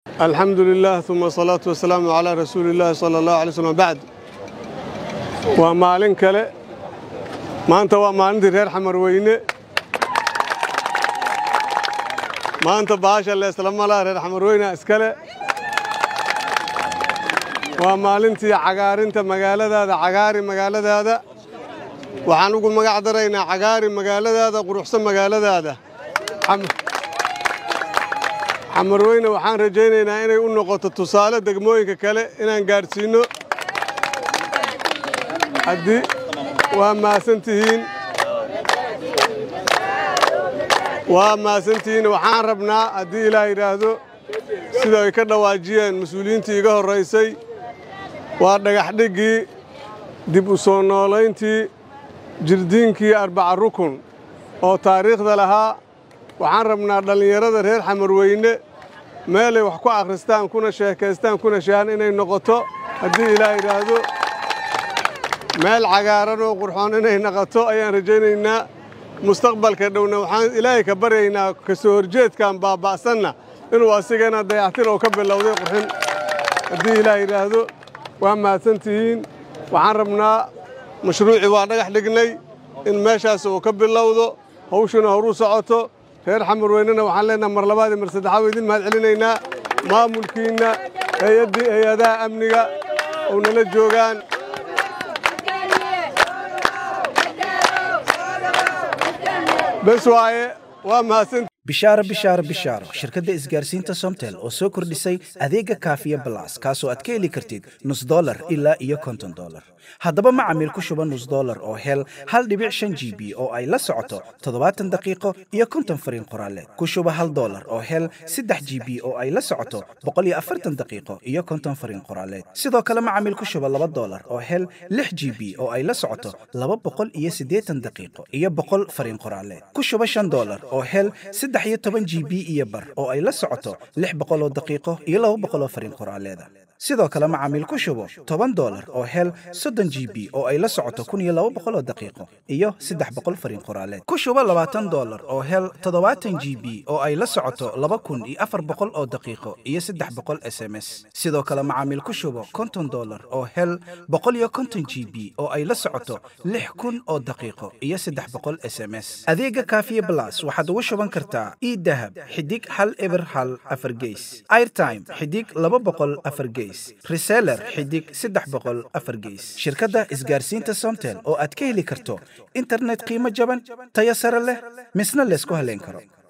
الحمد لله ثم الصلاة والسلام على رسول الله صلى الله عليه وسلم بعد ومالين كله ما أنت ومالين دير حمر وينه ما أنت باش الله سلام الله رير حمر وينه إسكله ومالين تي عقارين تمجال هذا عقاري مجال هذا وحنقول مقعدرين عقاري مجال هذا قروحسن مجال هذا حمروينا وحان رجينا إنay u noqoto tusaale degmooyinka kale inaan gaarsiino hadii waa maasantihiin waxaan rabnaa hadii ilaahay yiraahdo sida ay ka dhawaajiyeen mas'uuliyiintii iga horeysay waa dhagax dhigii dib u soo noolayntii jirdiinkii arbaca rukun oo taariikhda lahaa waxaan rabnaa dhalinyarada reer Xamarweyne meel ay wax ku akhristaan kuna sheekaystaan kuna sheehan inay noqoto hadii ilaahay yiraahdo meel cagaaran oo qurxoon inay noqoto ayaan rajaynaynaa mustaqbalka dhowna waxaan ilaahay ka baryaynaa ka soo horjeedkan baaba'sanna inuu asigana dayactir oo ka bilowday qurxin hadii ilaahay yiraahdo waa maasantihiin waxaan rabnaa mashruuci waa dhagax dhignay in meeshaas uu ka bilowdo hawshuna horu socoto reer Xamarweynena waxaan leenahay mar labaad mar saddexaad idin mahad celinaynaa maamulkiina hay'adaha amniga oo nala joogan bas waaye waa maasan bishaaro shirkadda isgaarsiinta Somtel oo soo kordhisay adeega Kaafiya Plus kaasoo aad ka heli kartid $0 ilaa iyo $50 haddaba macaamiil ku shuba $0 oo hel 1.5 GB oo ay la socoto 70 daqiiqo iyo 50 fariin qoraaleed ku shuba $1 oo hel 3 GB oo ay la socoto 140 daqiiqo iyo 50 fariin qoraaleed sidoo kale macaamiil ku shuba $2 oo hel 6 GB oo ay la socoto 280 daqiiqo iyo 100 fariin qoraaleed ku shuba $5 oo hel 13 GB iyo bar oo ay la socoto 600 daqiiqo iyo 200 fariin qoraaleed sidoo kale macaamiil ku shubo $10 oo hel 30 GB oo ay la socoto 1200 daqiiqo iyo 300 fariin qoraaleed ku shubo $20 oo hel 70 GB oo ay la socoto 2400 oo daqiiqo iyo 300 SMS sidoo kale macaamiil ku shubo $50 oo hel 150 GB oo ay la socoto 6000 oo daqiiqo iyo 300 SMS adeega Kaafiya Plus waxaad ugu shuban kartaa e-dahab xidig 1 4 gees airtime xidig 200 4 gees reseller xidig 300 4 gees shirkadda isgaarsiinta Somtel oo aad ka heli karto internet qiimo jaban tayo sare leh misna la isku haleyn karo